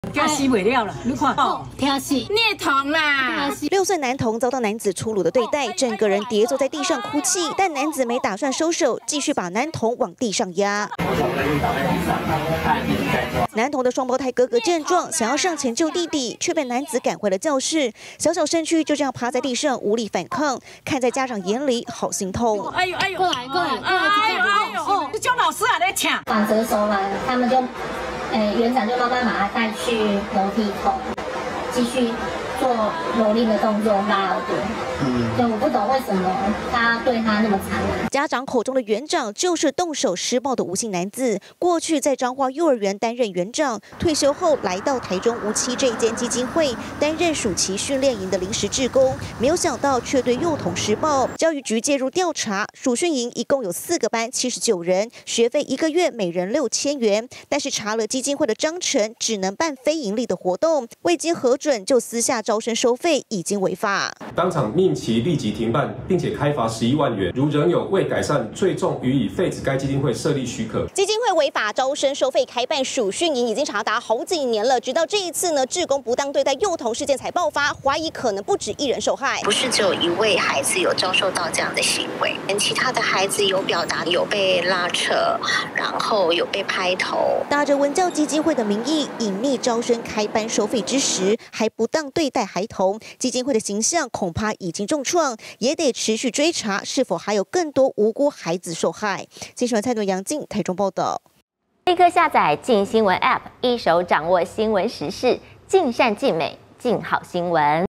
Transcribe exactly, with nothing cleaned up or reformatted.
惊死袂了了，你看哦， 听死， 你也疼啦！ 六岁男童遭到男子粗鲁的对待，整个人跌坐在地上哭泣，但男子没打算收手，继续把男童往地上压。男童的双胞胎哥哥见状，想要上前救弟弟，却被男子赶回了教室。小小身躯就这样趴在地上，无力反抗。看在家长眼里，好心痛。 哎呦哎呦， 过来过来过来， 哎呦哎呦，哦，这叫老师啊在抢。 反折手完，他们就，呃，园长就慢慢把他带去楼梯口，继续做蹂躏的动作，拉耳朵。嗯，对，我不懂为什么他对他那么残忍。 家长口中的园长就是动手施暴的吴姓男子，过去在彰化幼儿园担任园长，退休后来到台中无期这一间基金会担任暑期训练营的临时志工，没有想到却对幼童施暴。教育局介入调查，暑训营一共有四个班，七十九人，学费一个月每人六千元，但是查了基金会的章程，只能办非营利的活动，未经核准就私下招生收费，已经违法。 当场命其立即停办，并且开罚十一万元。如仍有未改善，最重予以废止该基金会设立许可。 基金会违法招生收费开办暑训营已经长达好几年了，直到这一次呢，志工不当对待幼童事件才爆发，怀疑可能不止一人受害。 不是只有一位孩子有遭受到这样的行为，其他的孩子有表达有被拉扯，然后有被拍头。 打着文教基金会的名义隐匿招生开班收费之时，还不当对待孩童，基金会的形象恐怕已经重创，也得持续追查是否还有更多无辜孩子受害。新闻蔡顿杨静台中报道。 立刻下载静新闻 App， 一手掌握新闻时事，尽善尽美，尽好新闻。